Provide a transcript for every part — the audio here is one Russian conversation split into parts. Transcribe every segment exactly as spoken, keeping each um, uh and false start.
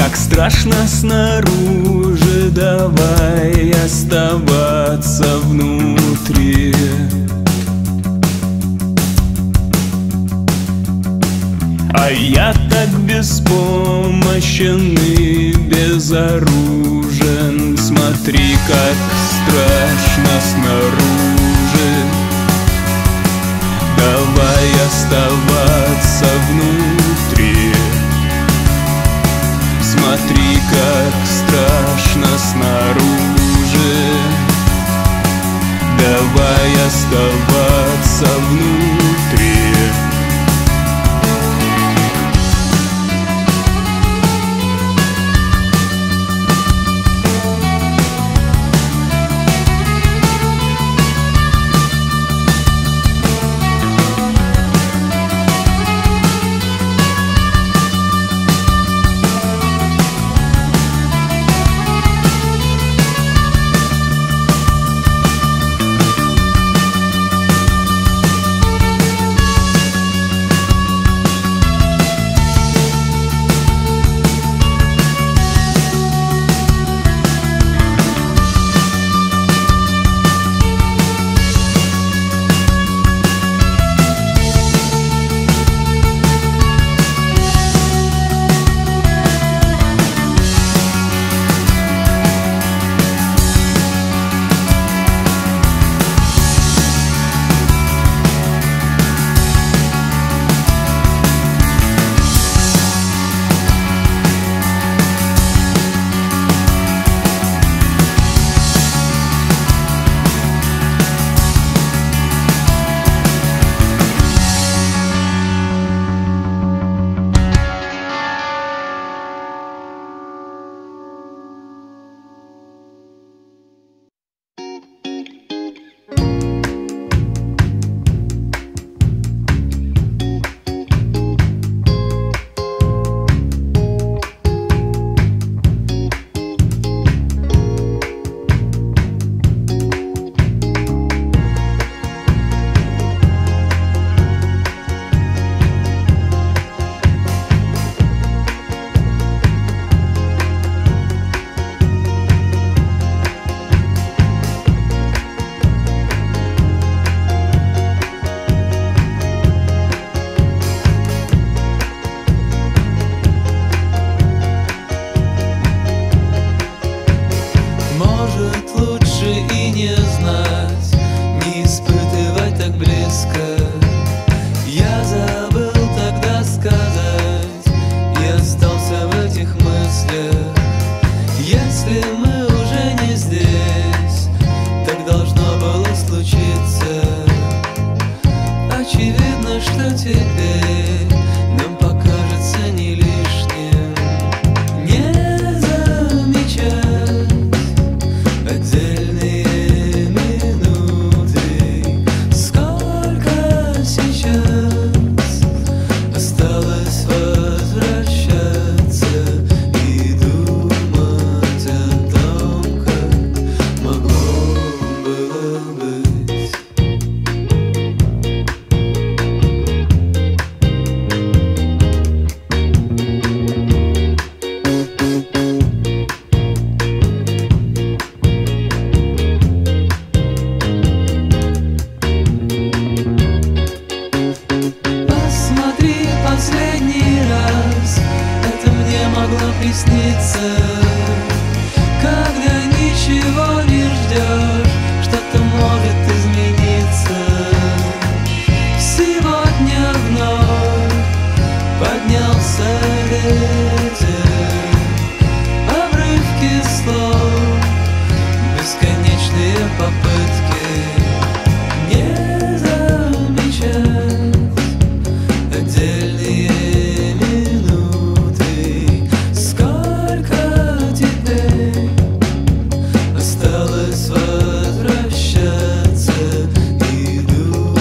Как страшно снаружи, давай оставаться внутри. А я так беспомощен и безоружен. Смотри, как страшно снаружи. Давай оставаться внутри. Смотри, как страшно снаружи. Давай оставаться внутри.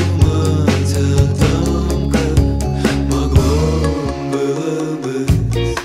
Было бы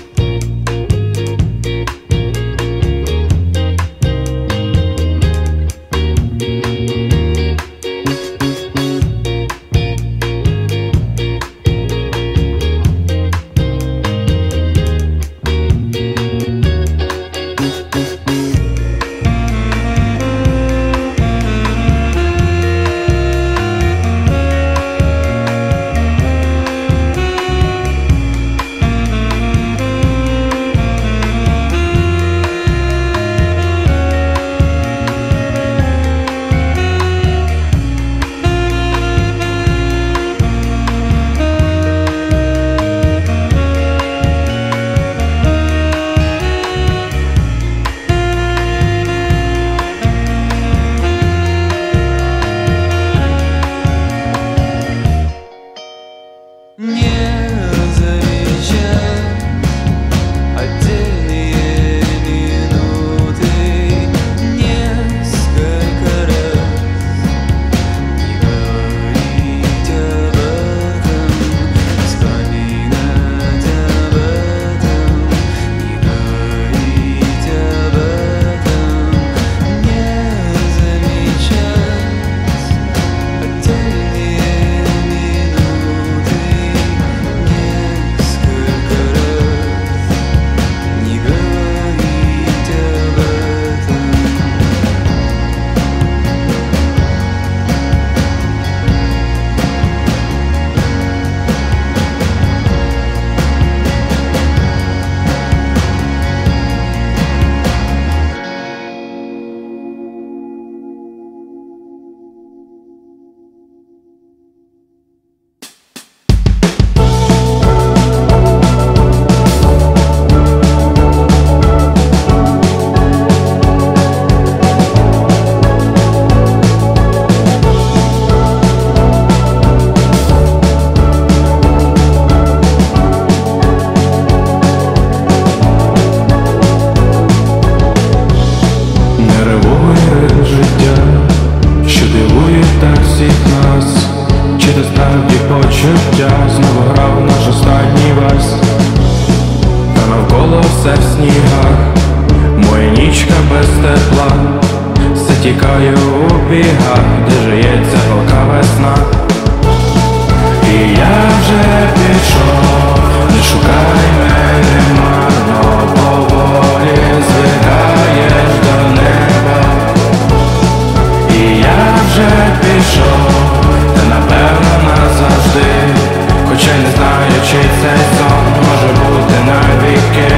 Не замечать отдельные минуты, несколько раз не говорить об этом, вспоминать об этом, не говорить об этом, не замечать отдельные минуты, несколько раз не говорить об этом. Нервує життя, що дивує так всіх нас. Чи це справді почуття знову грав наш останній вальс? Та навколо все в снігах, моя нічка без тепла, все тікає у бігах, де жиється палка весна. І я вже пішов, не шукай мене марно, поволі звикаєш до неба. І я вже пішов, та напевно назавжди, хоча й не знаю, чи цей сон може бути навіки.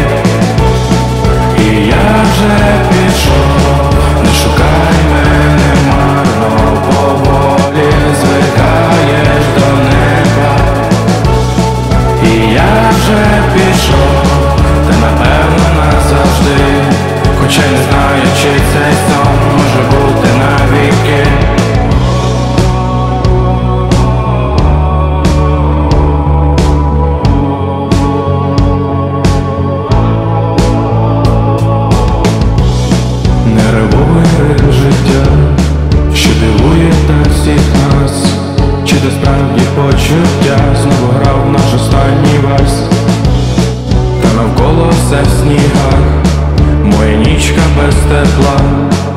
І я вже пішов, не шукай мене марно, поволі звикаєш до неба. І я вже пішов, та напевно назавжди, хоча й не знаю, чи цей сон може бути навіки. Нервує життя, що дивує так всіх нас. Чи це справді почуття знову грав наш останній вальс? Та навколо все в снігах, моя нічка без тепла,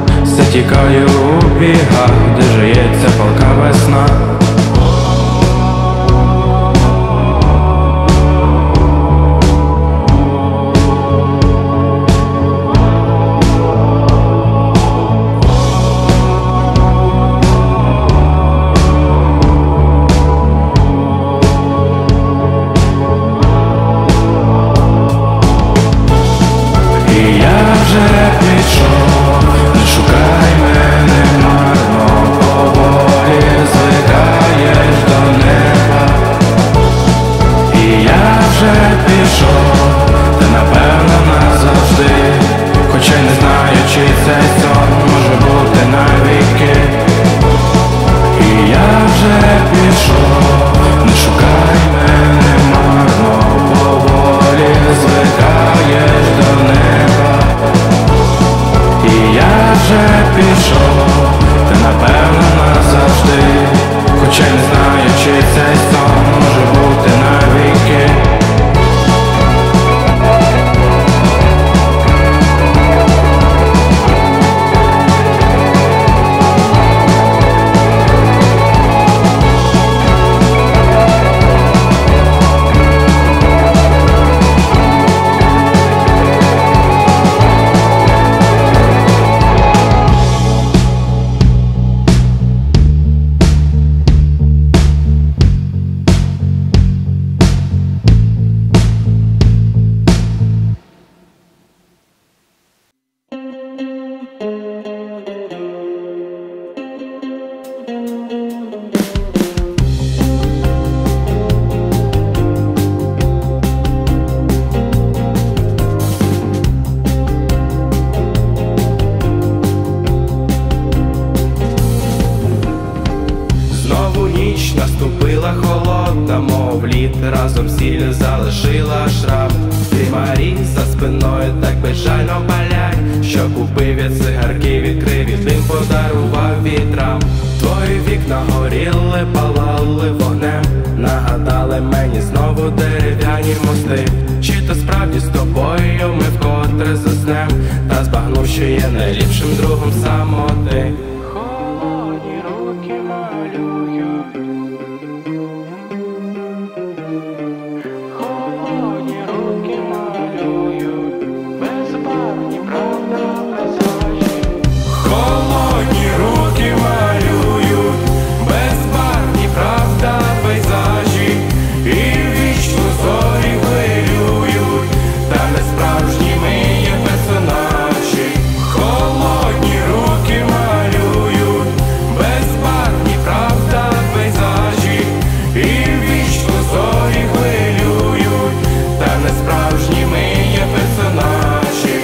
лід, разом сіль залишила шрам. Ти Марі за спиною так безжально палять, що купив я цигарки, відкрив і дим подарував вітрам. Твої вікна горіли, палали вогнем, нагадали мені знову дерев'яні мости. Чи то справді з тобою ми вкотре заснем, та збагнув, що є найліпшим другом самоти. Холодні руки малюють, холодні руки малюють, безбарвні, правда, пейзажі. Холодні руки малюють, безбарвні, правда, пейзажі. І вічно зорі хвилюють, та не справжніми є персонажі. Холодні руки малюють, безбарвні, правда, пейзажі. І вічно зорі хвилюють, та не справжніми є персонажі.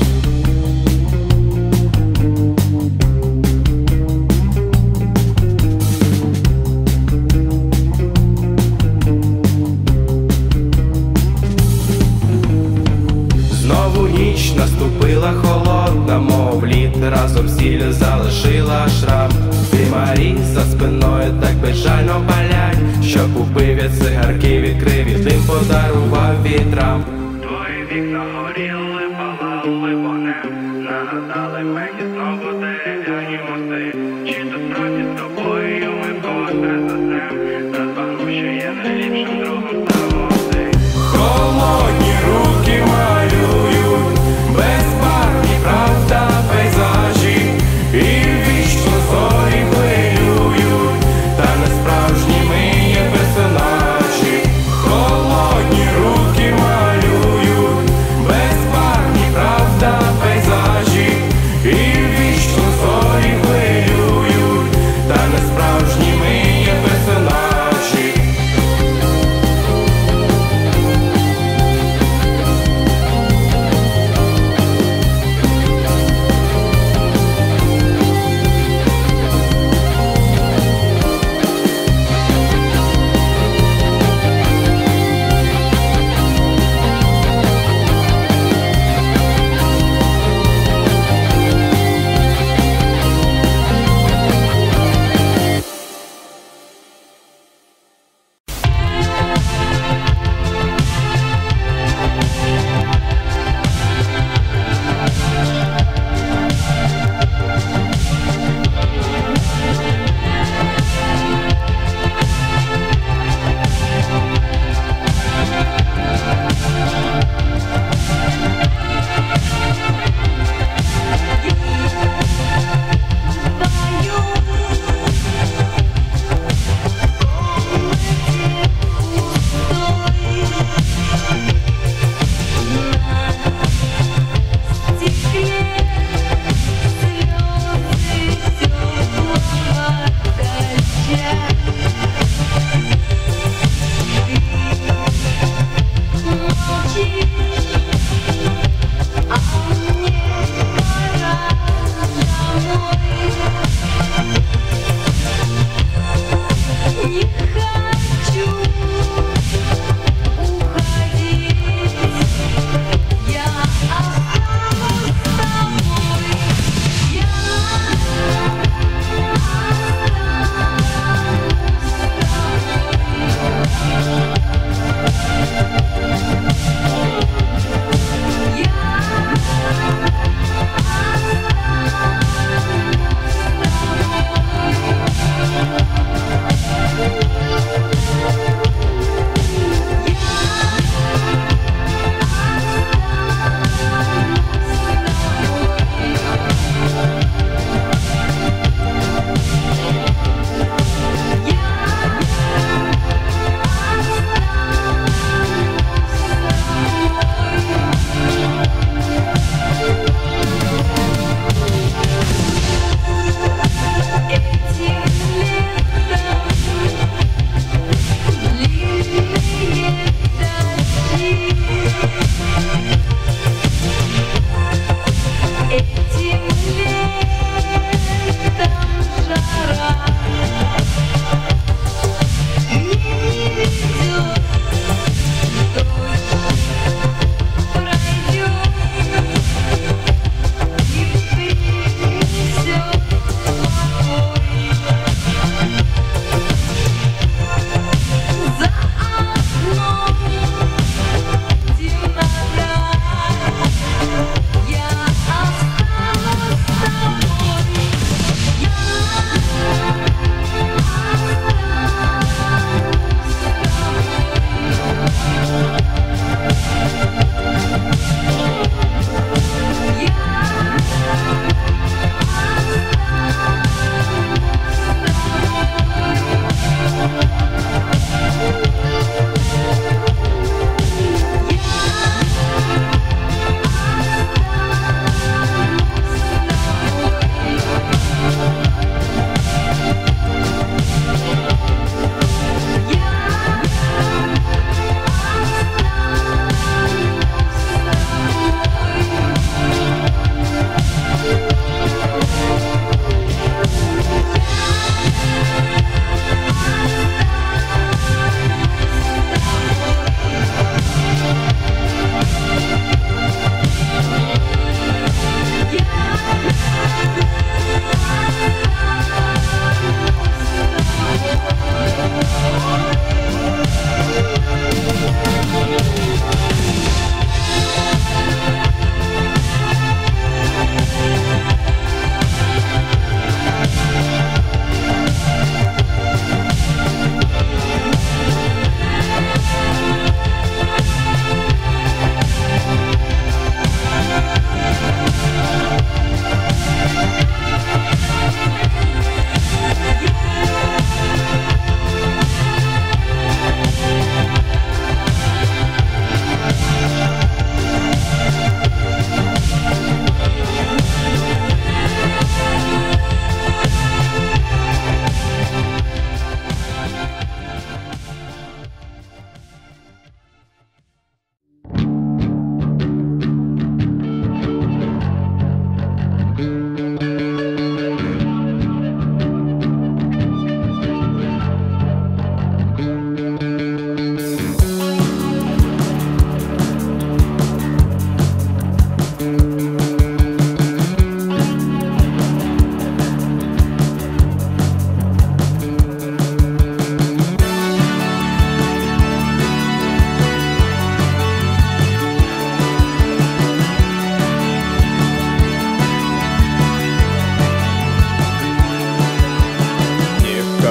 Знову ніч наступила холодна, мов лід, разом сіль залишила шрам. Ти Марі за спиною так безжально палять, що купив я цигарки, відкрив і дим подарував вітрам. Твої вікна горіли, палали вогнем, нагадали мені знову дерев'яні мости. Чи то справді з тобою ми вкотре заснем, та збагнув, що є найліпшим другом самоти. Холодні руки малюють, безбарвні, правда, пейзажі. І вічно зорі хвилюють, та не справжніми є персонажі. Холодні руки малюють, безбарвні,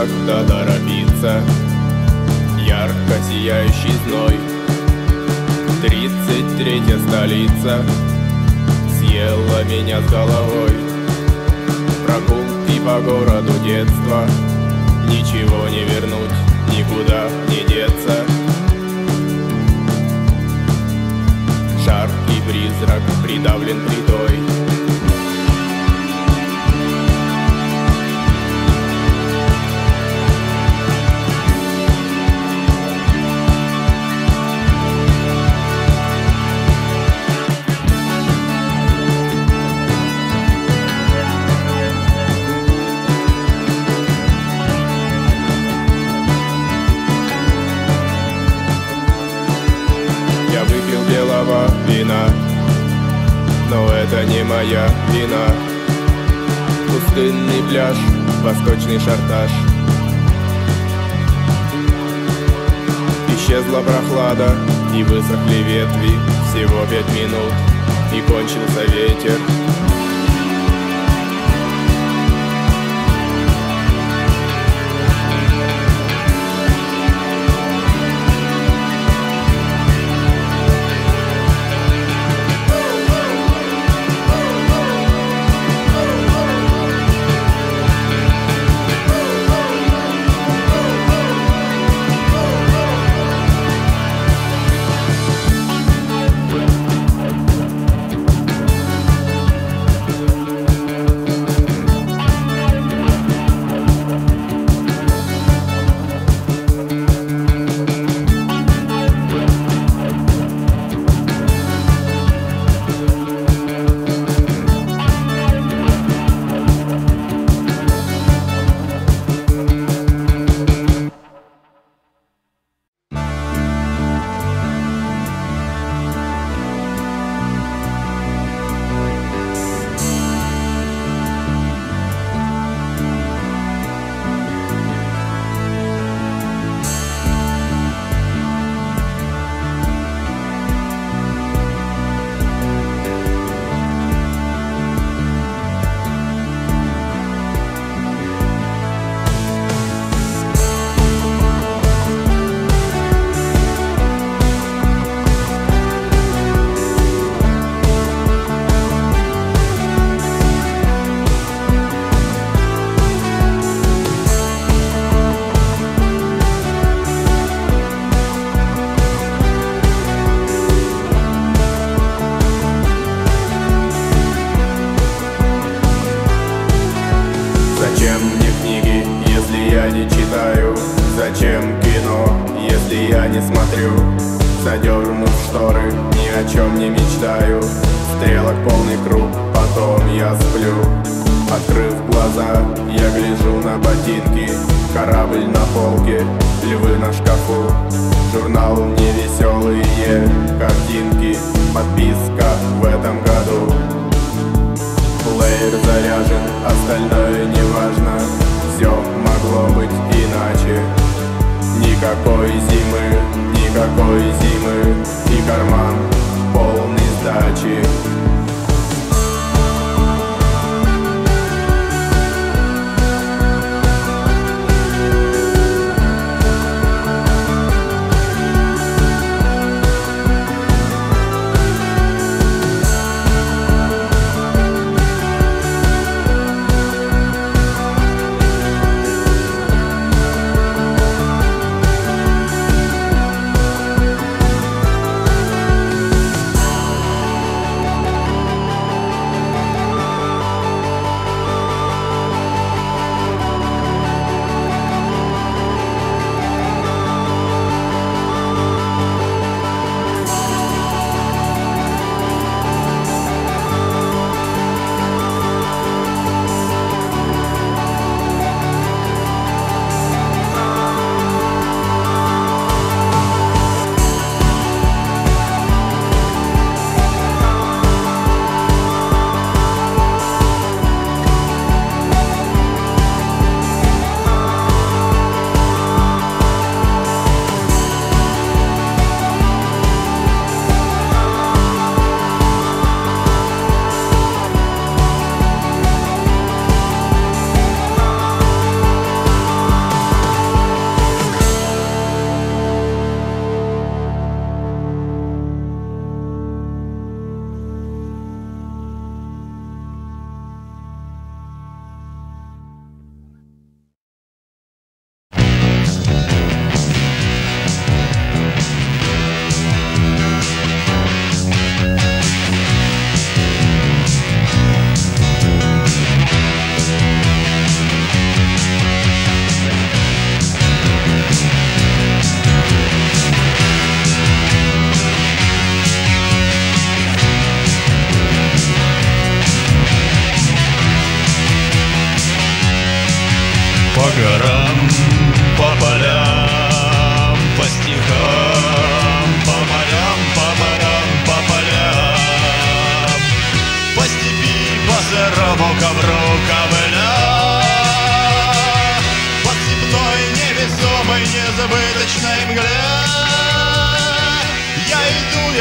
некогда торопиться. Ярко сияющий зной, тридцать третья столица съела меня с головой. Прогулки по городу детства, ничего не вернуть, никуда не деться. Жаркий призрак придавлен плитой. Я выпил белого вина, но это не моя вина. Пустынный пляж, восточный шартаж. Исчезла прохлада и высохли ветви. Всего пять минут и кончился ветер. Зачем мне книги, если я не читаю? Зачем кино, если я не смотрю? Задернув шторы, ни о чем не мечтаю. Стрелок полный круг, потом я сплю. Открыв глаза, я гляжу на ботинки. Корабль на полке, львы на шкафу. Журнал невеселые картинки. Подписка в этом году. Плеер заряжен, остальное не важно. Все могло быть иначе. Никакой зимы, никакой зимы. И карман полный сдачи.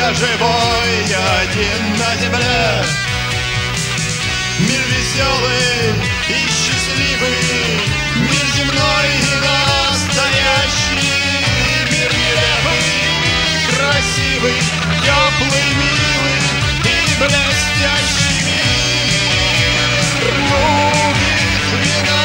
я живой, я один на земле. Мир веселый и счастливый, мир земной и настоящий, мир нелепый, красивый, теплый, милый и блестящий мир губит вина.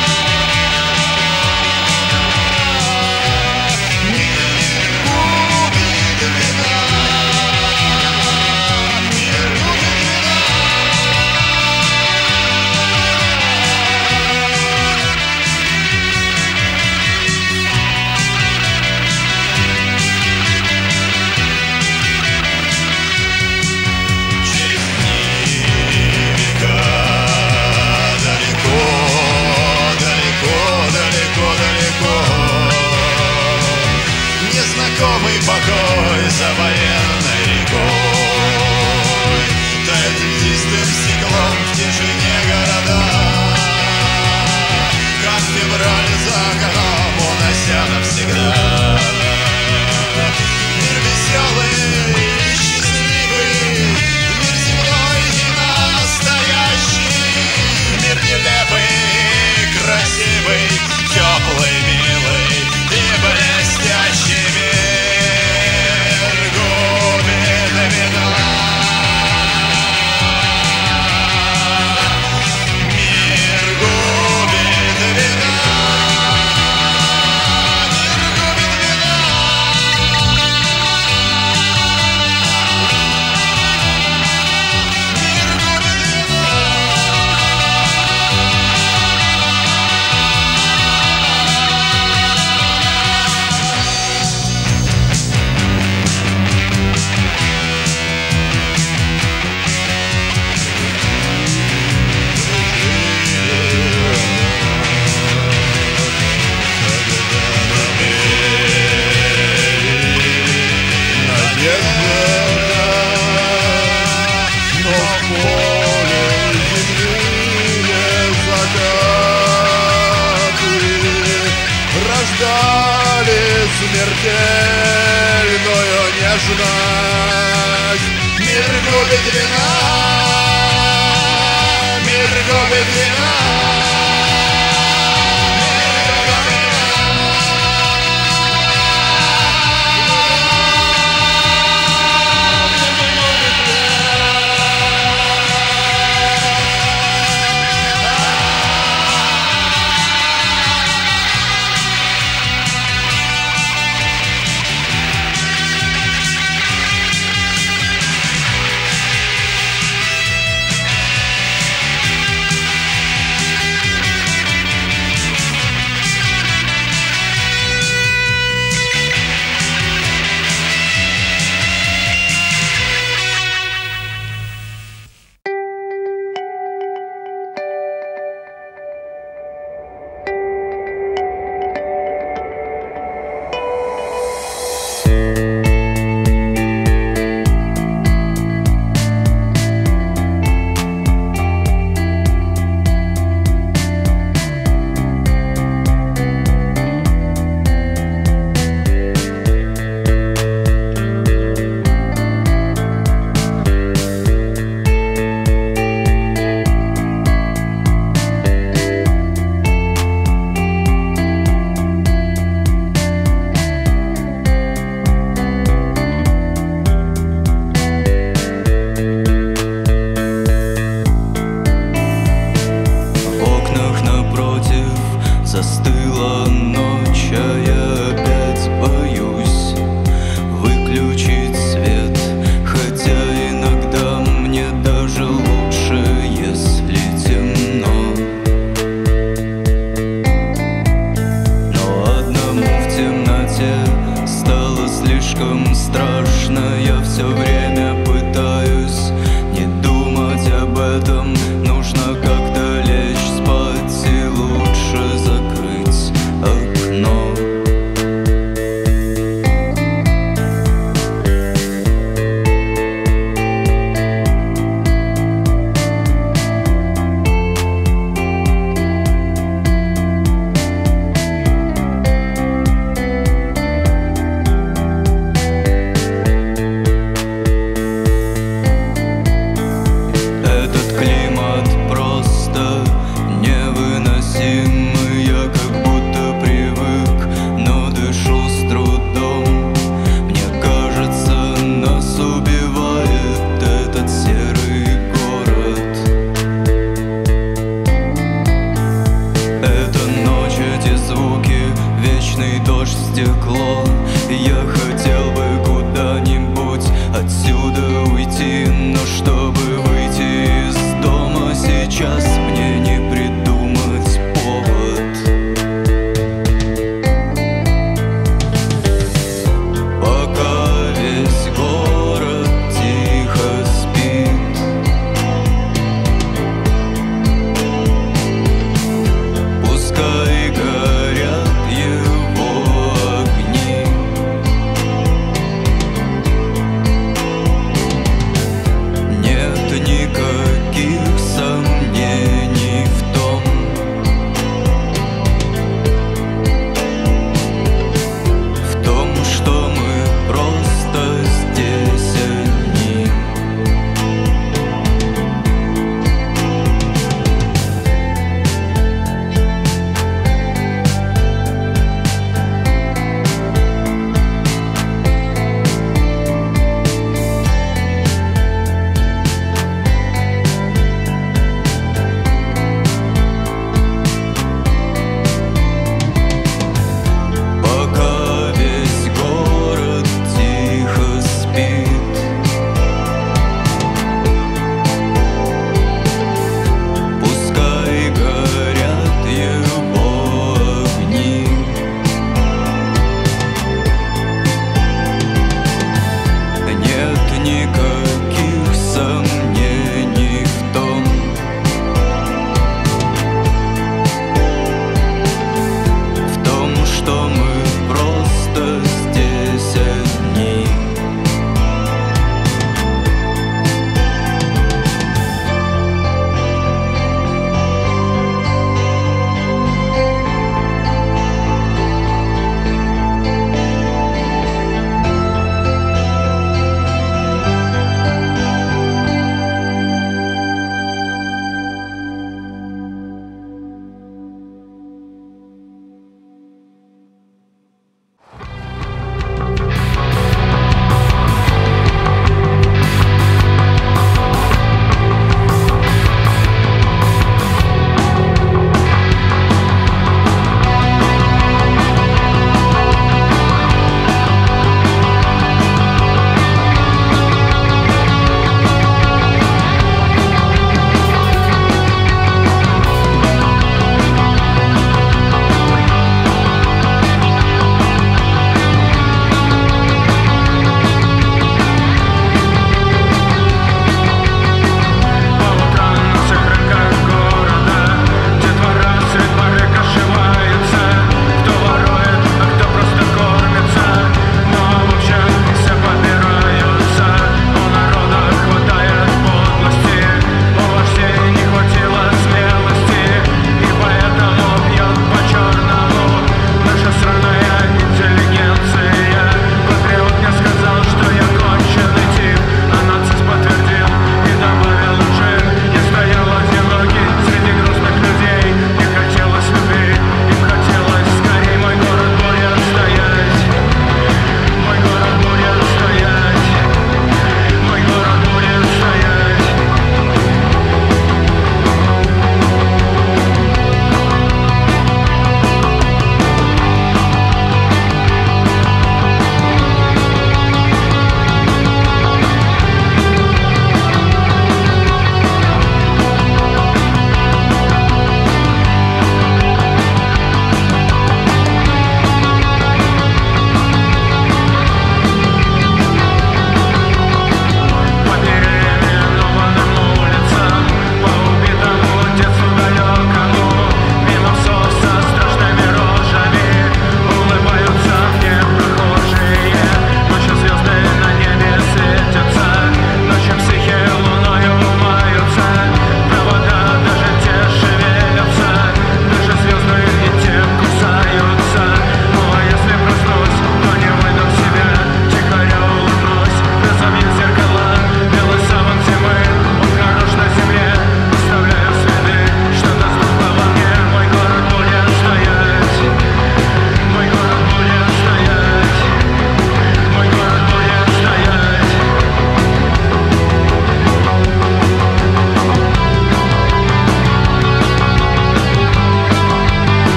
Незнакомый покой за военной рекой тает льдистым стеклом в тишине города, как февраль за окном, унося навсегда. Мир веселый и счастливый, мир земной и настоящий, мир нелепый, красивый, теплый, милый и блестящий мир. Смертельную нежность. Мир губит вина, мир губит вина.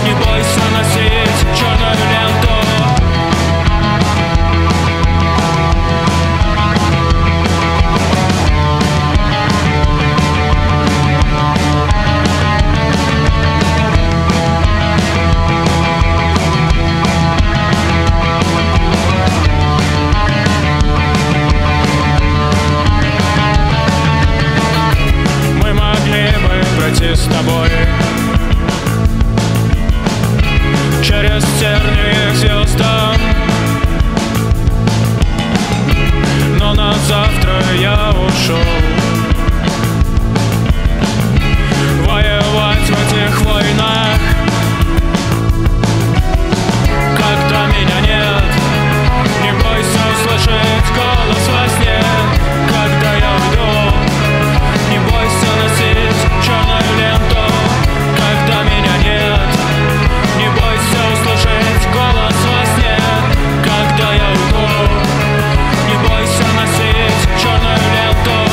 Не бойся носить черную ленту. Пройти с тобой через тернии к звездам, но на завтра я ушел воевать в этих войнах. Когда меня нет, не бойся услышать голос во сне. Когда я уйду, не бойся носить черную ленту. Когда меня нет, не бойся услышать голос во сне. Когда я уйду, не бойся носить черную ленту.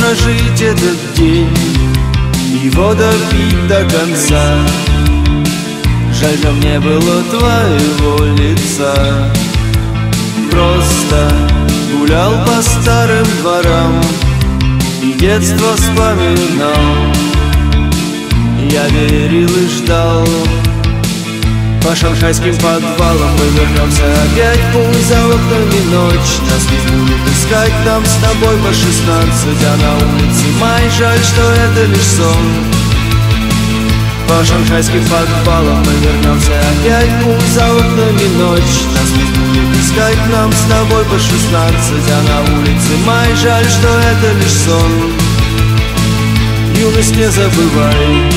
прожить этот день, его допить до конца. Жаль, там не было твоего лица. Просто гулял по старым дворам и детство вспоминал. Я верил и ждал. По шанхайским подвалам мы вернемся опять. Пусть за окнами ночь нас не будут искать. Нам с тобой по шестнадцать, а на улице май. Жаль, что это лишь сон. По шанхайским подвалам мы вернемся опять. Пусть за окнами ночь нас не будут искать. Нам с тобой по шестнадцать, а на улице май. Жаль, что это лишь сон. Юность не забывай.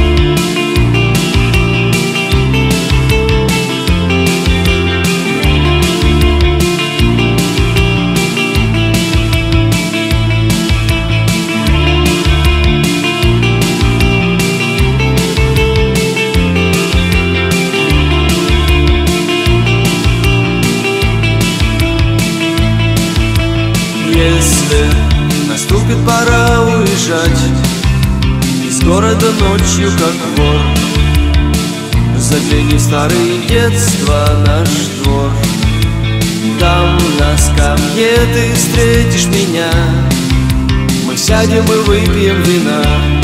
Если наступит пора уезжать из города ночью, как вор, загляни в старое детство, наш двор. Там на скамье ты встретишь меня. Мы сядем и выпьем вина.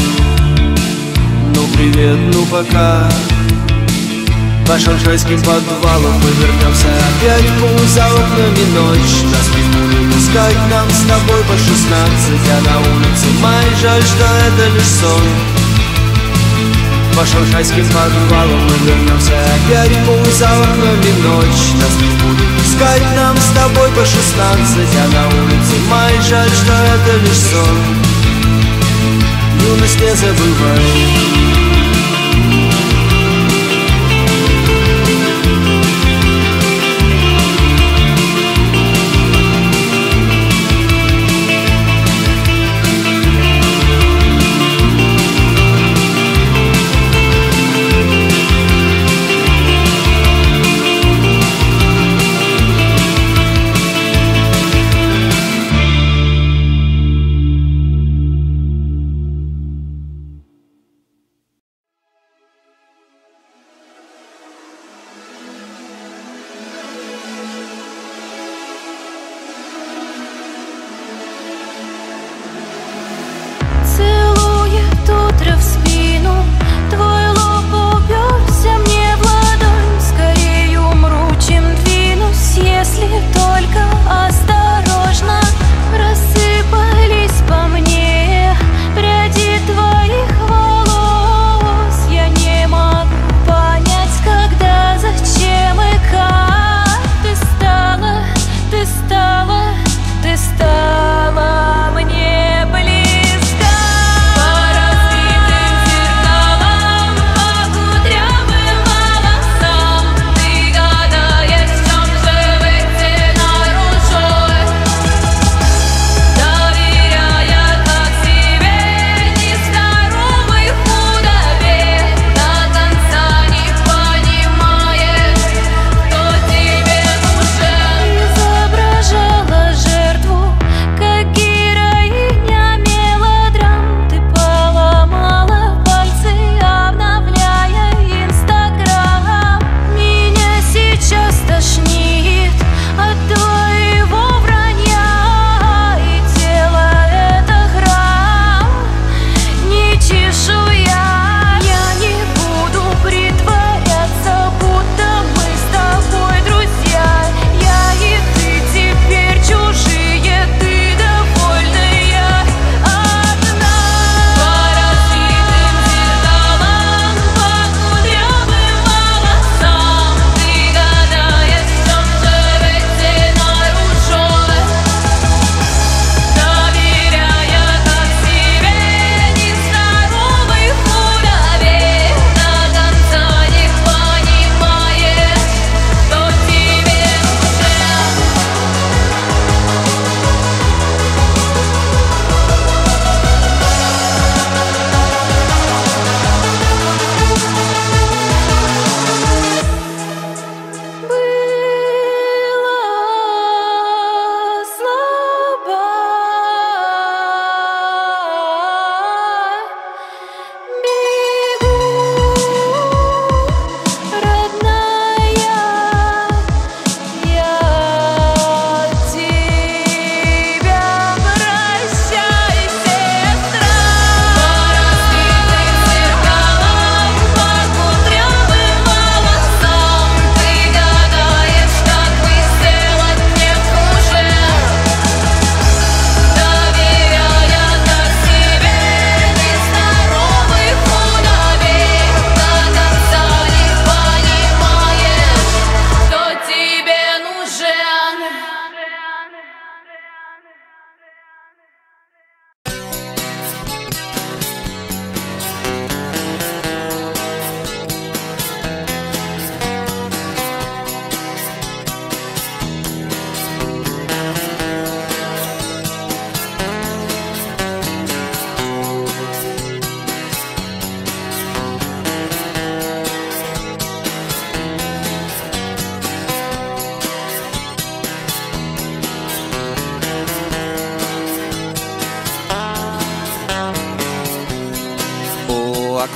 Ну привет, ну пока. По шанхайским подвалам мы вернемся опять. Пусть за окнами ночь нас не будут искать. Нам с тобой по шестнадцать, а на улице май. Жаль, что это лишь сон. По шанхайским подвалам мы вернемся опять. Пусть за окнами ночь нас не будут искать. Нам с тобой по шестнадцать, а на улице май. Жаль, что это лишь сон. Юность не забывай.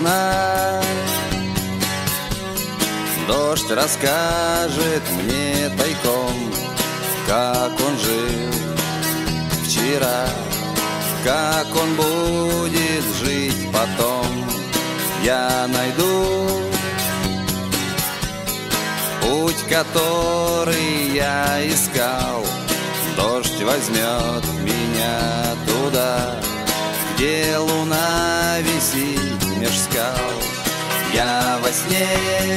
окна. Дождь расскажет мне тайком, как он жил вчера, как он будет жить потом. Я найду путь, который я искал. Дождь возьмет меня туда, где луна висит меж скал. Я во сне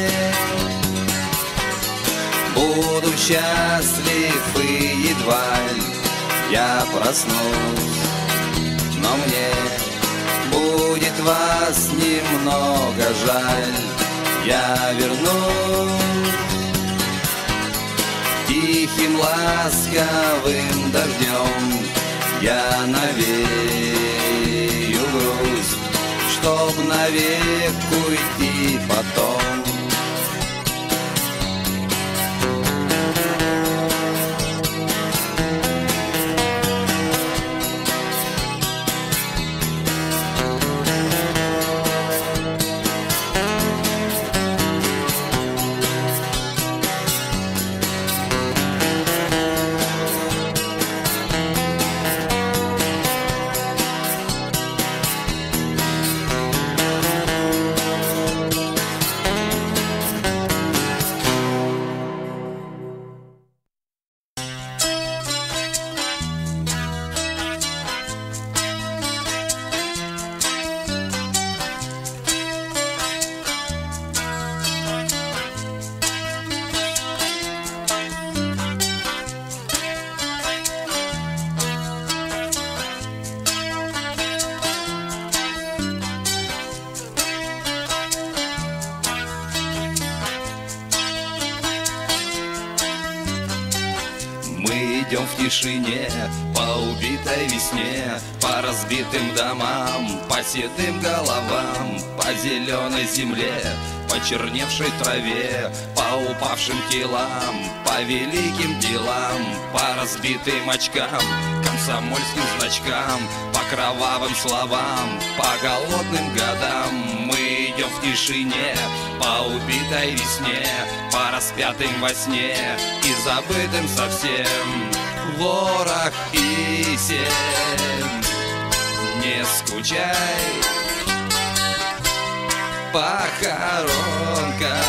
буду счастлив и едва ли я проснусь, но мне будет вас немного жаль. Я вернусь тихим ласковым дождем, я навею грусть, чтоб навек уйти потом. Идем в тишине по убитой весне, по разбитым домам, по седым головам, по зеленой земле, по черневшей траве, по упавшим телам, по великим делам, по разбитым очкам, комсомольским значкам, по кровавым словам, по голодным годам. Мы идем в тишине по убитой весне, по распятым во сне и забытым совсем. Ворох писем, не скучай, похоронка,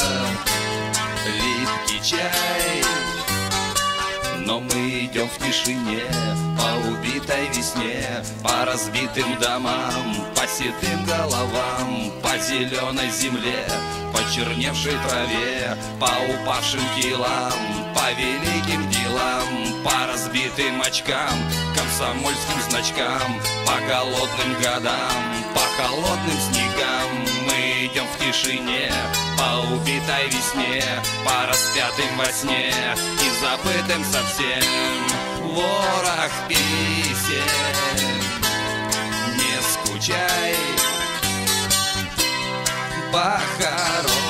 липкий чай. Но мы идем в тишине по убитой весне, по разбитым домам, по седым головам, по зеленой земле, по черневшей траве, по упавшим телам, по великим делам, по разбитым очкам, комсомольским значкам, по голодным годам, по холодным снегам. Мы идем в тишине по убитой весне, по распятым во сне и забытым совсем. Ворох писем, не скучай, похорон.